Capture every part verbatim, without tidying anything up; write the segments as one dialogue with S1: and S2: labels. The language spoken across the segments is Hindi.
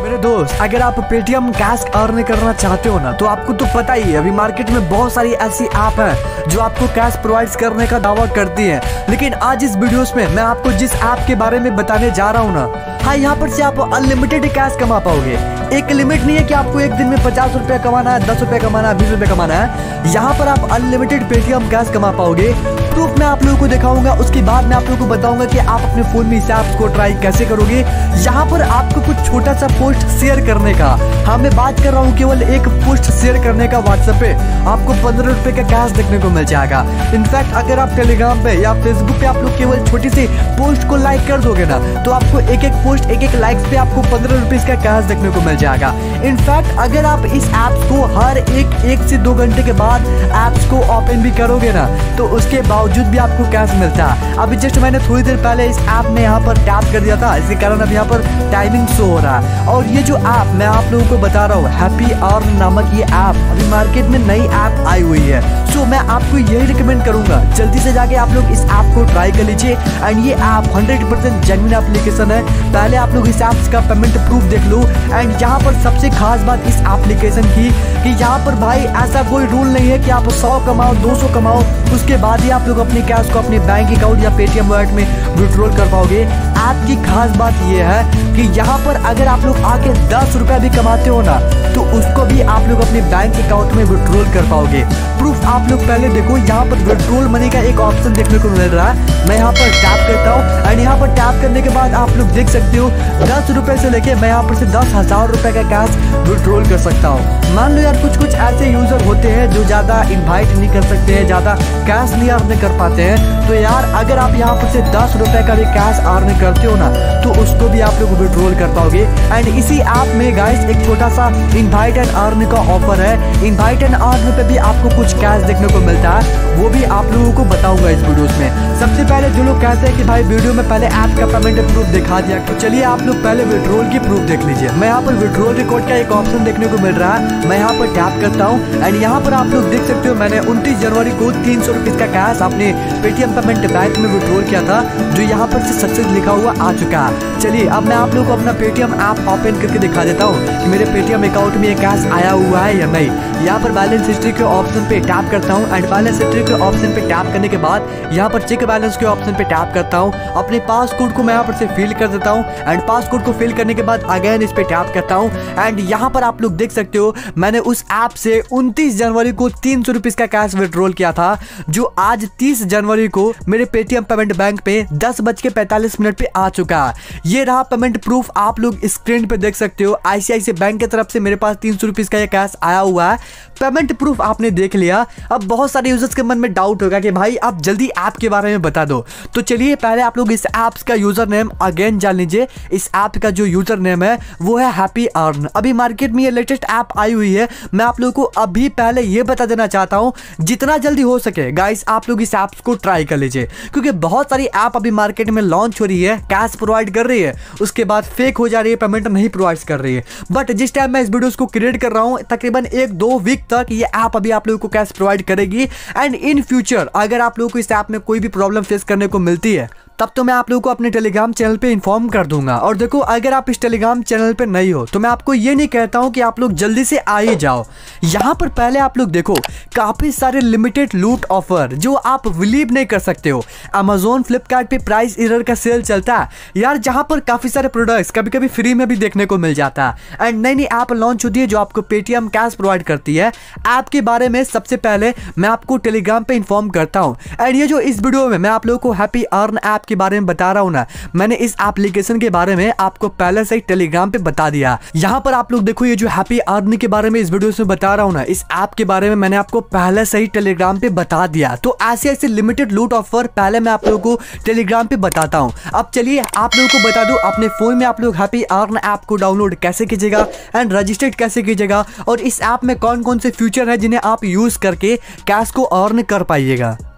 S1: मेरे दोस्त, अगर आप पेटीएम कैश अर्न करना चाहते हो ना, तो आपको तो पता ही है अभी मार्केट में बहुत सारी ऐसी ऐप है जो आपको कैश प्रोवाइड करने का दावा करती है। लेकिन आज इस वीडियोस में मैं आपको जिस ऐप के बारे में बताने जा रहा हूँ ना, हाँ, यहाँ पर से आप अनलिमिटेड कैश कमा पाओगे। एक लिमिट नहीं है कि आपको एक दिन में पचास रुपया कमाना है, दस रुपया कमाना है, बीस रुपया कमाना है। यहाँ पर आप अनलिमिटेड पेटीएम कैश कमा पाओगे। प्रूफ मैं आप लोगों को दिखाऊंगा, उसके बाद मैं आप लोगों को बताऊंगा कि आप अपने फोन में इस ऐप को ट्राई कैसे करोगे। यहाँ पर आपको कुछ छोटा सा पोस्ट शेयर करने का, हाँ मैं बात कर रहा हूँ केवल एक पोस्ट शेयर करने का व्हाट्सएप पे, आपको पंद्रह रुपए का कैश देखने को मिल जाएगा। इनफैक्ट अगर आप टेलीग्राम पे या फेसबुक पे आप लोग केवल छोटी सी पोस्ट को लाइक कर दोगे ना, तो आपको एक एक पोस्ट एक एक लाइक्स पे आपको पंद्रह रुपीज का कैश देखने को मिल जाएगा। इनफैक्ट अगर आप इस ऐप्स को हर एक एक से दो घंटे के बाद ऐप्स को ओपन भी करोगे ना, तो उसके बावजूद भी आपको कैश मिलता है। अभी जस्ट मैंने थोड़ी देर पहले इस ऐप में यहाँ पर टैप कर दिया था, इसके कारण अब यहाँ पर टाइमिंग शो हो रहा है। और ये जो ऐप मैं आप लोगों को बता रहा हूँ, हैप्पी अर्न नामक ये ऐप अभी मार्केट में नई ऐप आई हुई है। सो मैं आपको यही रिकमेंड करूंगा, जल्दी से जाके आप लोग इस ऐप को ट्राई कर लीजिए। एंड ये app hundred percent genuine application है। पहले आप लोग इस ऐप का पेमेंट प्रूफ देख लो। एंड यहाँ पर सबसे खास बात इस एप्लीकेशन की कि यहाँ पर भाई ऐसा कोई रूल नहीं है कि आप सौ कमाओ दो सौ कमाओ उसके बाद ही आप लोग अपने कैश को अपने बैंक अकाउंट या पेटीएम वॉलेट में विड्रॉल कर पाओगे। ऐप की खास बात यह है कि यहाँ पर अगर आप लोग आके दस रुपया भी कमाते हो ना, तो उसको भी आप लोग अपने बैंक अकाउंट में विड्रॉल कर पाओगे। प्रूफ आप लोग पहले देखो, यहाँ पर विड्रॉल मनी का एक ऑप्शन देखने को मिल रहा है। मैं यहाँ पर टैप करता हूँ एंड यहाँ पर टैप करने के बाद आप लोग देख सकते हो दस रुपए से लेके मैं यहाँ पर से दस हजार रुपए का कैश विड्रॉल कर सकता हूँ। मान लो यार कुछ कुछ ऐसे यूजर होते हैं जो ज्यादा इन्वाइट नहीं कर सकते हैं, ज्यादा कैश नहीं अर्न कर पाते हैं, तो यार अगर आप यहाँ पर से दस रुपए का भी कैश अर्न करते हो ना, तो उसको भी आप लोग विड्रॉल कर पाओगे। एंड इसी ऐप में गाइस एक छोटा सा इन्वाइट एंड अर्न का ऑफर है। इन्वाइट एंड अर्न पे भी आपको कुछ कैश देखने को मिलता है, वो भी आप लोगों को बताऊंगा इस वीडियो में। सबसे पहले जो लोग कहते हैं कि भाई वीडियो में पहले ऐप का पेमेंट प्रूफ दिखा दिया, तो चलिए आप लोग पहले विड्रॉल की प्रूफ देख लीजिए। मैं यहाँ पर विड्रॉल रिकॉर्ड का एक ऑप्शन देखने को मिल रहा है, मैं यहाँ पर टैप करता हूँ एंड यहाँ पर आप लोग देख सकते हो मैंने उनतीस जनवरी को तीन सौ रुपीज का कैश अपने पेटीएम पेमेंट बैंक में विड्रॉल किया था, जो यहाँ पर से सक्सेस लिखा हुआ आ चुका है। चलिए अब मैं आप लोगों को अपना पेटीएम ऐप ओपन करके दिखा देता हूँ कि मेरे पेटीएम अकाउंट में ये कैश आया हुआ है या नहीं। यहाँ पर बैलेंस हिस्ट्री के ऑप्शन पे टैप करता हूँ एंड बैलेंस हिस्ट्री के ऑप्शन पे टैप करने के बाद यहाँ पर चेक बैलेंस के ऑप्शन पे टैप करता हूँ। अपने पासकोड को मैं यहाँ पर से फिल कर देता हूँ एंड पासकोड को फिल करने के बाद अगेन इस पे टैप करता हूँ एंड यहाँ पर आप लोग देख सकते हो मैंने उस ऐप से उनतीस जनवरी को तीन सौ रुपीज का कैश विड्रॉल किया था, जो आज तीस जनवरी को मेरे पेटीएम पेमेंट बैंक पे दस बज के पैंतालीस मिनट पे आ चुका है। ये रहा पेमेंट प्रूफ, आप लोग स्क्रीन पे देख सकते हो। आईसीआईसीआई बैंक की तरफ से मेरे पास तीन सौ रुपीज का ये कैश आया हुआ है। पेमेंट प्रूफ आपने देख लिया। अब बहुत सारे यूजर्स के मन में डाउट होगा कि भाई आप जल्दी ऐप के बारे में बता दो, तो चलिए पहले आप लोग इस ऐप का यूजर नेम अगेन जान लीजिए। इस ऐप का जो यूजर नेम है वो है हैप्पी अर्न। अभी मार्केट में ये लेटेस्ट ऐप आई हुई है। मैं आप लोगों को अभी पहले ये बता देना चाहता हूँ, जितना जल्दी हो सके गाइस आप लोग इस ऐप को ट्राई कर लीजिए, क्योंकि बहुत सारी ऐप अभी मार्केट में लॉन्च हो रही है, कैश प्रोवाइड कर रही है, उसके बाद फेक हो जा रही है, पेमेंट नहीं प्रोवाइड कर रही है। बट जिस टाइम मैं इस वीडियोस को क्रिएट कर रहा हूँ, तकरीबन एक दो वीक तक ये ऐप अभी आप लोगों को कैश प्रोवाइड करेगी। एंड इन फ्यूचर अगर आप लोगों को इस ऐप में कोई भी प्रॉब्लम फेस करने को मिलती है, तब तो मैं आप लोगों को अपने टेलीग्राम चैनल पे इन्फॉर्म कर दूंगा। और देखो अगर आप इस टेलीग्राम चैनल पे नहीं हो, तो मैं आपको ये नहीं कहता हूं कि आप लोग जल्दी से आ ही जाओ। यहाँ पर पहले आप लोग देखो काफी सारे लिमिटेड लूट ऑफर जो आप बिलीव नहीं कर सकते हो। अमेजोन फ्लिपकार्ट पे प्राइस एरर का सेल चलता है यार, जहाँ पर काफी सारे प्रोडक्ट्स कभी कभी फ्री में भी देखने को मिल जाता है। एंड नई नई ऐप लॉन्च होती है जो आपको पेटीएम कैश प्रोवाइड करती है। ऐप के बारे में सबसे पहले मैं आपको टेलीग्राम पे इन्फॉर्म करता हूँ। एंड ये जो इस वीडियो में मैं आप लोगों को हैप्पी अर्न ऐप के बारे में बता रहा हूँ ना, मैंने इस एप्लीकेशन के बारे में आपको पहले से ही टेलीग्राम पे बता दिया। यहाँ पर आप लोग देखो ये जो हैप्पी अर्न के बारे में इस वीडियो में बता रहा हूँ ना, इस ऐप के बारे में मैंने आपको पहले से ही टेलीग्राम पे बता दिया। तो ऐसे ऐसे लिमिटेड लूट ऑफर पहले मैं आप लोगों को टेलीग्राम पे बताता हूँ। अब चलिए आप लोगों को बता दूं अपने फोन में आप लोग हैप्पी अर्न ऐप को डाउनलोड कैसे कीजिएगा एंड रजिस्टर्ड कैसे कीजिएगा, और इस ऐप में कौन कौन से फीचर है जिन्हें आप यूज करके कैश को अर्न कर पाइएगा।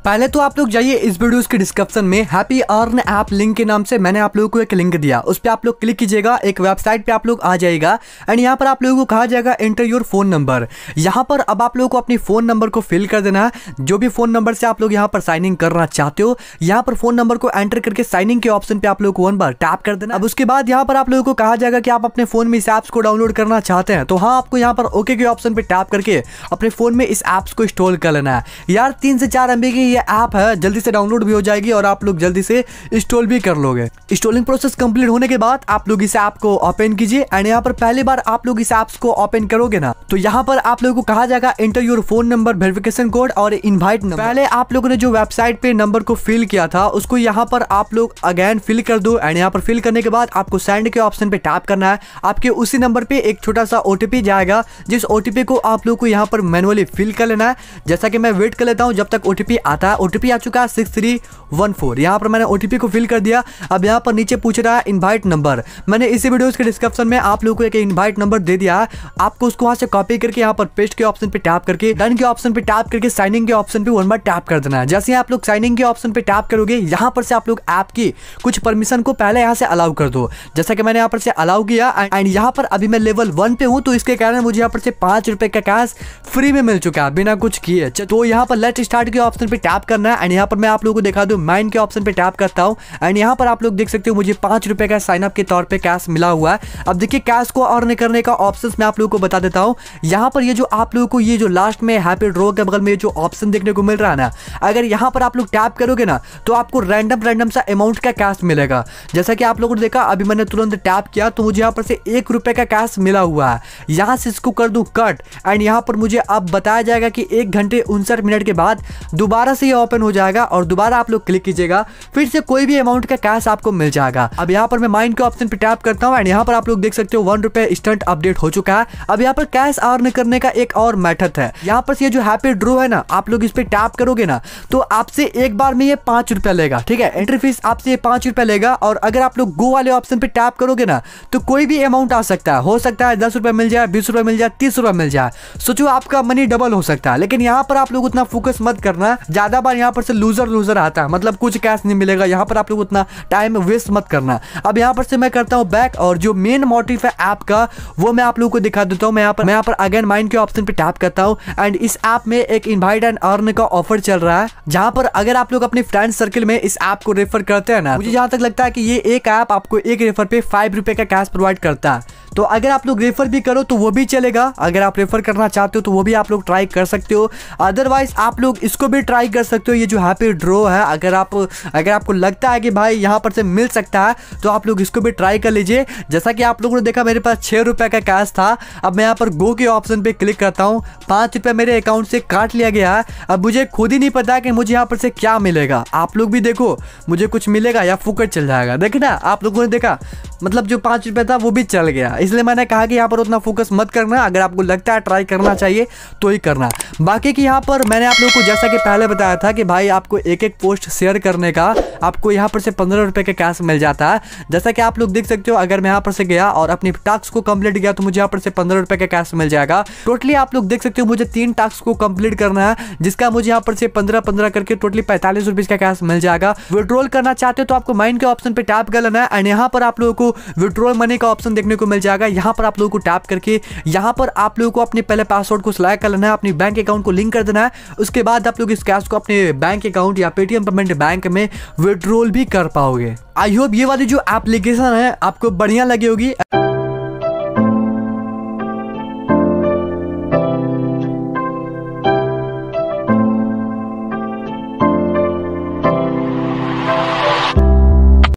S1: पहले तो आप लोग जाइए इस वीडियो के डिस्क्रिप्शन में हैप्पी अर्न ऐप लिंक के नाम से मैंने आप लोगों को एक लिंक दिया, उस पर आप लोग क्लिक कीजिएगा, एक वेबसाइट पे आप लोग आ जाएगा एंड यहाँ पर आप लोगों को कहा जाएगा एंटर योर फोन नंबर। यहाँ पर अब आप लोगों को अपनी फोन नंबर को फिल कर देना है, जो भी फोन नंबर से आप लोग यहाँ पर साइन इन करना चाहते हो। यहाँ पर फोन नंबर को एंटर करके साइन इन के ऑप्शन पे आप लोग को वन बार टैप कर देना। अब उसके बाद यहाँ पर आप लोगों को कहा जाएगा कि आप अपने फोन में इस ऐप्स को डाउनलोड करना चाहते हैं, तो हाँ आपको यहाँ पर ओके के ऑप्शन पे टैप करके अपने फोन में इस ऐप्स को इंस्टॉल कर लेना है। यार तीन से चार एमबी की ये ऐप है, जल्दी से डाउनलोड भी हो जाएगी और आप लोग जल्दी से इंस्टॉल भी कर लोगे। इंस्टॉलिंग प्रोसेस कंप्लीट होने के बाद आप लोग इस ऐप को ओपन कीजिए एंड यहाँ पर पहली बार आप लोग इस ऐप्स को ओपन करोगे ना, तो यहाँ पर आप लोगों को कहा जाएगा enter your phone number, verification code और इनवाइट नंबर। पहले आप लोगों ने जो वेबसाइट पे नंबर को फिल किया था उसको यहाँ पर आप लोग अगेन फिल कर दो एंड यहाँ पर फिल करने के बाद आपको सेंड के ऑप्शन पे टैप करना है। आपके उसी नंबर पे एक छोटा सा ओटीपी जाएगा, जिस ओटीपी को आप लोग को यहाँ पर मैनुअली फिल कर लेना है। जैसा कि मैं वेट कर लेता हूँ जब तक ओटीपी आता है। ओटीपी आ चुका है सिक्स थ्री वन फोर, यहाँ पर मैंने ओटीपी को फिल कर दिया। अब यहाँ पर नीचे पूछ रहा है इनवाइट नंबर, मैंने इसी वीडियो के डिस्क्रिप्शन में आप लोगों को एक इनवाइट नंबर दे दिया है। आपको उसको वहां से कॉपी करके यहाँ पर पेस्ट के ऑप्शन पे टैप करके डन के ऑप्शन पे टैप करके साइन इन के ऑप्शन पे वन बार टैप कर देना है। जैसे आप लोग साइन इन के ऑप्शन पे टैप करोगे, यहाँ पर से आप लोग ऐप की कुछ परमिशन को पहले यहाँ से अलाउ कर दो, जैसा कि मैंने यहाँ पर से अलाउ किया एंड यहाँ पर अभी मैं लेवल वन पे हूँ, तो इसके कारण मुझे यहाँ पर से पांच रुपए का कैश फ्री में मिल चुका है बिना कुछ किए। तो यहाँ पर लेट स्टार्ट के ऑप्शन पे टैप करना है एंड यहाँ पर मैं आप लोगों को दिखा दूं माइन के ऑप्शन पे टैप करता हूँ एंड यहाँ पर आप लोग देख सकते हो मुझे पांच रुपए का साइन अप के तौर पे कैश मिला हुआ है। अब देखिए कैश को अर्न करने का ऑप्शन मैं आप लोगों को बता देता हूँ। यहाँ पर ये जो आप लोगों को ये जो लास्ट में हैप्पी ड्रॉ के बगल में जो ऑप्शन देखने को मिल रहा है ना, अगर यहाँ पर आप लोग टैप करोगे ना तो आपको रैंडम रैंडम सा अमाउंट का कैश मिलेगा। जैसा कि आप लोगों ने देखा अभी मैंने तुरंत टैप किया तो मुझे यहाँ पर से एक रुपए का कैश मिला हुआ है। यहाँ से इसको कर दूं कट एंड यहाँ पर मुझे अब बताया जाएगा कि एक घंटे उनसठ मिनट के बाद दोबारा से ये ओपन हो जाएगा और दोबारा आप लोग क्लिक कीजिएगा, फिर से कोई भी अमाउंट का कैश आपको मिल जाएगा। अब यहाँ पर मैं माइंड के ऑप्शन पे टैप करता हूँ एंड यहाँ पर आप लोग देख सकते हो वन रुपए इंस्टेंट अपडेट हो चुका है। अब यहाँ पर कैश अर्न करने का एक और मेथड है। यहाँ पर ये जो हैप्पी ड्रॉ है ना, आप लोग इस पे टैप करोगे ना तो आपसे एक बार में ये पांच रुपया लेगा, ठीक है। एंट्री फीस आपसे ये पांच रुपया लेगा और अगर आप लोग गो वाले ऑप्शन पे टैप करोगे ना तो कोई भी अमाउंट आ सकता है, हो सकता है दस रुपए मिल जाए, बीस रुपए मिल जाए, तीस रुपए मिल जाए, सोचो आपका मनी डबल हो सकता है। लेकिन यहाँ पर आप लोग उतना फोकस मत करना, ज्यादा बार यहाँ पर से लूजर लूजर आता है, मतलब कुछ कैश नहीं मिलेगा। यहाँ पर आप लोग उतना टाइम वेस्ट मत करना। अब यहाँ पर से मैं करता हूँ बैक और जो मेन मोटिव है ऐप का वो मैं आप लोगों को दिखा देता हूँ। मैं यहाँ पर मैं यहाँ पर अगेन माइंड के ऑप्शन पे टैप करता हूँ एंड इस ऐप में एक इनवाइट एंड अर्न का ऑफर चल रहा है, जहाँ पर अगर आप लोग अपने फ्रेंड सर्कल में इस ऐप को रेफर करते हैं ना, मुझे जहाँ तक लगता है कि ये एक ऐप आपको एक रेफर पे फाइव रुपए का कैश प्रोवाइड करता है। तो अगर आप लोग रेफर भी करो तो वो भी चलेगा, अगर आप रेफर करना चाहते हो तो वो भी आप लोग ट्राई कर सकते हो। अदरवाइज आप लोग इसको भी ट्राई कर सकते हो, ये जो हैप्पी ड्रॉ है, अगर आप अगर आपको लगता है कि भाई यहाँ पर से मिल सकता है तो आप लोग इसको भी ट्राई कर लीजिए। जैसा कि आप लोगों ने देखा मेरे पास छः रुपये का कैश था। अब मैं यहाँ पर गो के ऑप्शन पे क्लिक करता हूँ, पाँच रुपये मेरे अकाउंट से काट लिया गया है। अब मुझे खुद ही नहीं पता कि मुझे यहाँ पर से क्या मिलेगा। आप लोग भी देखो मुझे कुछ मिलेगा या फुकट चल जाएगा। देखे ना, आप लोगों ने देखा, मतलब जो पाँच रुपये था वो भी चल गया। इसलिए मैंने कहा कि यहाँ पर उतना फोकस मत करना, अगर आपको लगता है ट्राई करना चाहिए तो ही करना। बाकी कि यहाँ पर मैंने आप लोगों को जैसा कि पहले बताया था कि भाई आपको एक एक पोस्ट शेयर करने का आपको यहाँ पर से पंद्रह रुपये का कैश मिल जाता है। जैसा कि आप लोग देख सकते हो, अगर मैं यहाँ पर से गया और अपनी टास्क को कंप्लीट किया तो मुझे यहाँ पर से पंद्रह रुपये का कैश मिल जाएगा। टोटली आप लोग देख सकते हो मुझे तीन टास्क को कंप्लीट करना है, जिसका मुझे यहाँ पर से पंद्रह पंद्रह करके टोटली पैंतालीस रुपये का कैश मिल जाएगा। विड्रॉल करना चाहते हो तो आपको माइंड के ऑप्शन पे टैप कर लेना है एंड यहाँ पर आप लोगों को विड्रॉल मनी का ऑप्शन देखने को मिल जाएगा। यहाँ पर आप लोगों को टैप करके यहाँ पर आप लोगों को अपने पहले पासवर्ड को सिलेक्ट कर लेना है, अपनी बैंक अकाउंट को लिंक कर देना है। उसके बाद आप लोग इस कैश को अपने बैंक अकाउंट या पेटीएम पेमेंट बैंक में विड्रॉल भी कर पाओगे। आई होप ये वाली जो एप्लीकेशन है आपको बढ़िया लगी होगी।